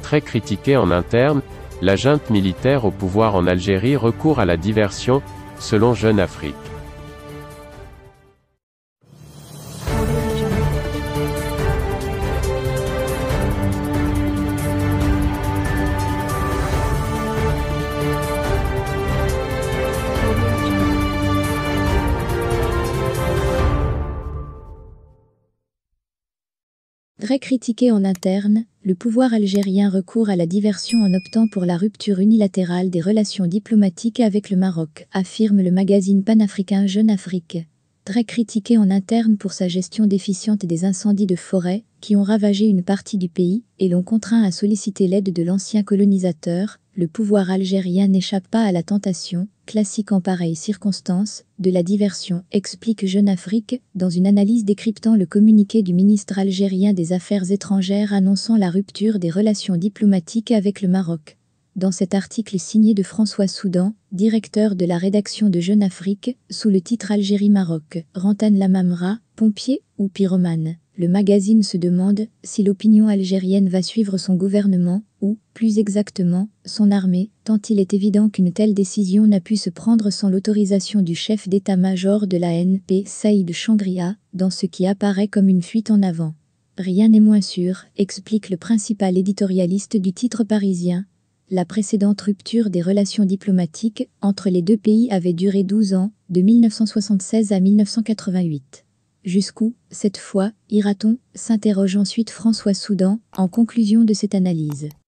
Très critiquée en interne, la junte militaire au pouvoir en Algérie recourt à la diversion, selon Jeune Afrique. Très critiqué en interne, le pouvoir algérien recourt à la diversion en optant pour la rupture unilatérale des relations diplomatiques avec le Maroc, affirme le magazine panafricain Jeune Afrique. Très critiqué en interne pour sa gestion déficiente des incendies de forêt, qui ont ravagé une partie du pays et l'ont contraint à solliciter l'aide de l'ancien colonisateur, le pouvoir algérien n'échappe pas à la tentation, classique en pareilles circonstances, de la diversion, explique Jeune Afrique, dans une analyse décryptant le communiqué du ministre algérien des Affaires étrangères annonçant la rupture des relations diplomatiques avec le Maroc. Dans cet article signé de François Soudan, directeur de la rédaction de Jeune Afrique, sous le titre Algérie-Maroc, Rantan Lamamra, pompier ou pyromane, le magazine se demande si l'opinion algérienne va suivre son gouvernement, ou, plus exactement, son armée, tant il est évident qu'une telle décision n'a pu se prendre sans l'autorisation du chef d'état-major de la NP, Saïd Changria, dans ce qui apparaît comme une fuite en avant. Rien n'est moins sûr, explique le principal éditorialiste du titre parisien. La précédente rupture des relations diplomatiques entre les deux pays avait duré 12 ans, de 1976 à 1988. Jusqu'où, cette fois, ira-t-on, s'interroge ensuite François Soudan, en conclusion de cette analyse.